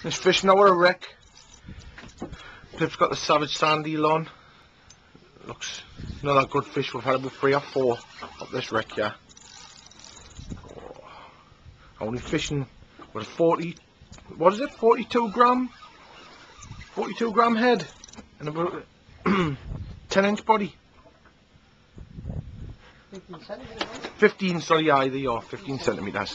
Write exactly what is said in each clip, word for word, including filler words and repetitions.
This fish now are a wreck. Pip's got the savage sandy on. Looks not that good fish. We've had about three or four up this wreck, yeah. Oh, only fishing with a forty, what is it, forty-two gram? forty-two gram head and about ten inch body. fifteen centimetres. fifteen, sorry, yeah, there you are, fifteen centimetres.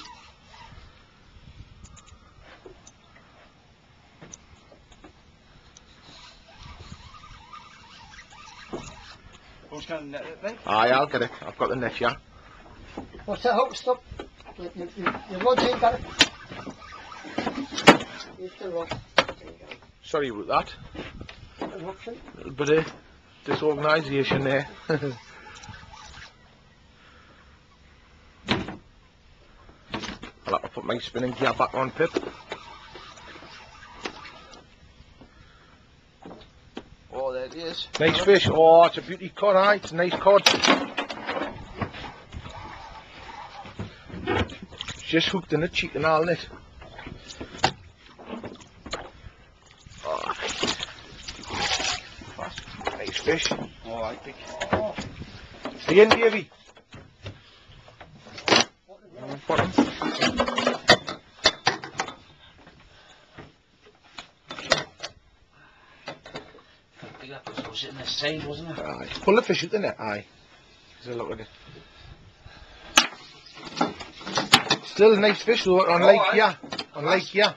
Aye, I'll get it. I've got the net, yeah. What's that hook stop? Your, your, your rod's ain't got it. Here's the rod. There you go. Sorry about that. The hook's in. A little bit of disorganisation there. I'll have to put my spinning gear back on, Pip. Oh, there it is. Nice fish. Oh, it's a beauty cod, aye. It's a nice cod. It's just hooked in a cheek and all in it. Oh. Nice fish. Oh, I think. Oh, Stay in, Davey. Bottom. That was all sitting this side, wasn't it? Aye. Pull the fish out the net, aye. Have a look at it. Still a nice fish though, on Oh, Lake aye. yeah. On Lake yeah.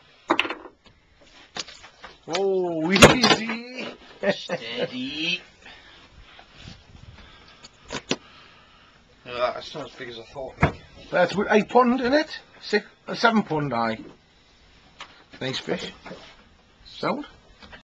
Oh, easy. Steady. Yeah, that's not as big as I thought. Like. That's with eight pond in it. Six, uh, seven pond, aye. Nice fish. Sound?